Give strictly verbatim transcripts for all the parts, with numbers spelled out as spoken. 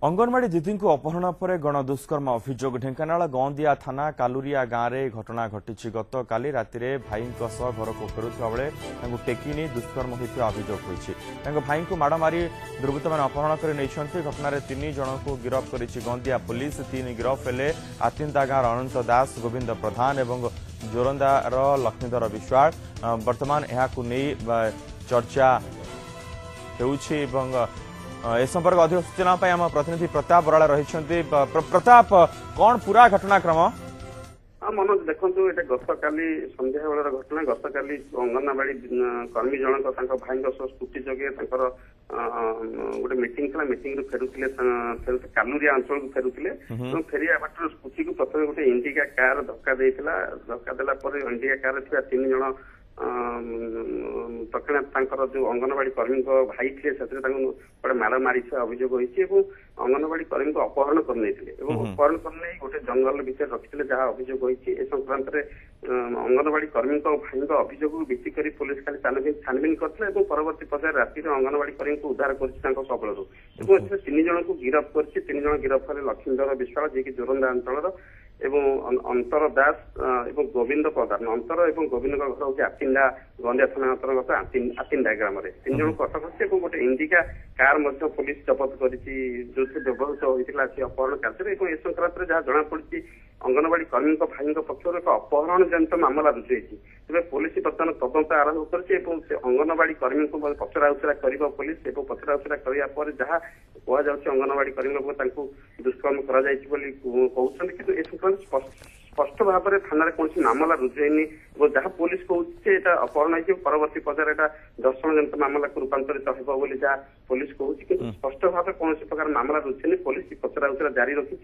अंगनवाड़ी दीदी को अपहरण पर गण दुष्कर्म अभियोग ढेंकानाल गंदिया थाना कालुरिया गांव में घटना घटी गत काली राति भाई घर को फेरुवा बेले टेकिनी दुष्कर्म होता अभियोग होती भाई को माड़ मारी दुर्वृत्त मैंने अपहरण कर घटना तीन जन को गिरफ्त कर गंदिया पुलिस तीन गिरफ्त हेले आतिंदा गांव अनंत दास गोविंद प्रधान और जोरंदार लक्ष्मीधर विश्वाल बर्तमान यह चर्चा होउछि ए संपर्क अधिक सूचना आम प्रतिनिधि प्रताप बराला रही प्रताप कौन पूरा घटनाक्रम हाँ मनोज देखो ये गत काली संध्या बेलर घटना गत काली अंगनवाड़ी कर्मी जनक भाई स्कूटी जगे गोटे मीटिंग था मीटिंग रू फेरुले कालुरिया अंचल को फेरुले फेरिया बाटर स्कूटी को प्रथम गोटे इंडिका कार धक्का देला धक्का देला इंडिका कार थी तीन जन तक्षण जो अंगनवाड़ी कर्मी भाई थे गोटे माड़ मारी अभियोग होती अंगनवाड़ी कर्मी को अपहरण कर अपहरण कर गोटे जंगल भितर रखी जहाँ अभियोग होती ए संक्रांत अंगनवाड़ी कर्मी भाई अभियोग भित्ति कर पुलिस खाली छानबीन करते परवर्ती पर्यायर राति अंगनवाड़ी कर्मी को उद्धार कर तीन जन को गिरफ्त कर तीन जन गिरफ्त कले लक्ष्मीधर विश्वाल जी की जोरंदा अंचल एवं अंतर दास एवं गोविंद प्रधान अंतर एवं गोविंद घर हूँ आतिंडा गंदिया थाना अंतर्गत आतिंडा ग्राम तीन जन को अटक कर गोटे इंडिका कार पुलिस जबत कर जो व्यवहृत होता है अपहरण कार्य ए संक्रांत जहाँ जमापड़ी अंगनवाड़ी कर्मी भाई पक्ष एक अपहरण जनित मामला रुजु होती तेज पुलिस बर्तमान तदंत आरंभ कर अंगनवाड़ी कर्मी को पचरा उचरा कर पुलिस एवं पचरा उचरा करापर जहाँ कहुच्छे अंगनवाड़ी कर्मी दुष्कर्म कहते ए संक्रांत स्पष्ट भाव में थाना कौन मामला रुजु होनी जहाँ पुलिस कहूँ अपहरण हो परवर्ती पर्यायर दर्शन जनित मामला को रूपांतरित हो जहाँ पुलिस कहूँ कि स्पष्ट भाव में कौन प्रकार मामला रुजुनी पुलिस पचरा उचरा जारी रखी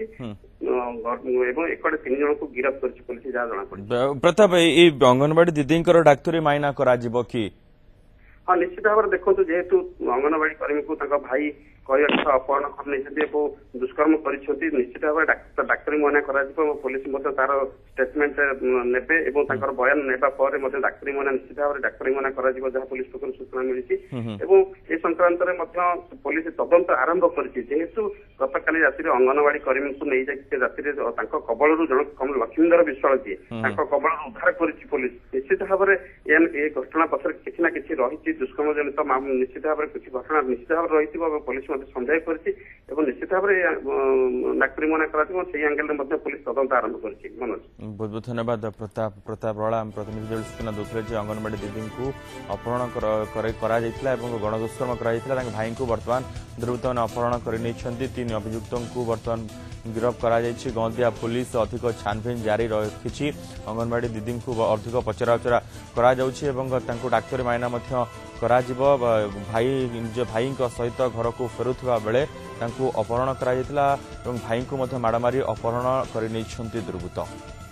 एक तीन जन को गिरफ्त कर पुलिस जहाँ जना पड़ी प्रताप ये अंगनवाड़ी दीदी डाक्तरी माइना करा कि हाँ निश्चित भाव में देखो जेहेतु अंगनवाड़ी कर्मी को भाई कह अपहरण कर दुष्कर्म कर निश्चित भाव डाक्तरी माइना कर पुलिस तार स्टेटमेंट ने बयान नेबा डाक्तरी माइना निश्चित भाव में डाक्तरी माइना कर पुलिस पक्ष सूचना मिली ए संक्रांत में पुलिस तदंत आरंभ कर जेहेतु गत काली राति अंगनवाड़ी कर्मी को नहीं जाए राति कबल जन लक्ष्मीधर विश्वाल जी कबल उद्धार कर पुलिस निश्चित भाव में ये घटना पक्ष किसी ना कि रही दुष्कर्म जनित निश्चित भाव में किसी घटना निश्चित भाव रही पुलिस सन्देह कर निश्चित भाव में डाक्तरी माना कर एंगल पुलिस तदंत आरंभ कर मनोज बहुत बहुत धन्यवाद प्रताप प्रताप बराला प्रतिनिधि सूचना देते अंगनवाड़ी दीदी को अपहरण गण दुष्कर्म कर भाई को बर्तमान दुर्वृत्त मैंने अपहरण कर तीन अभियुक्तों को बर्तमान गिरफ्त कर गंदिया पुलिस अधिक छानबीन जारी रखी अंगनवाड़ी दीदी को अधिक पचरा उचरा कर डाक्तरी माइना भाई निज भाई सहित घर को फेरुवा बेले अपहरण कर भाई को माड़ मारी अपहरण कर दुर्वृत्त।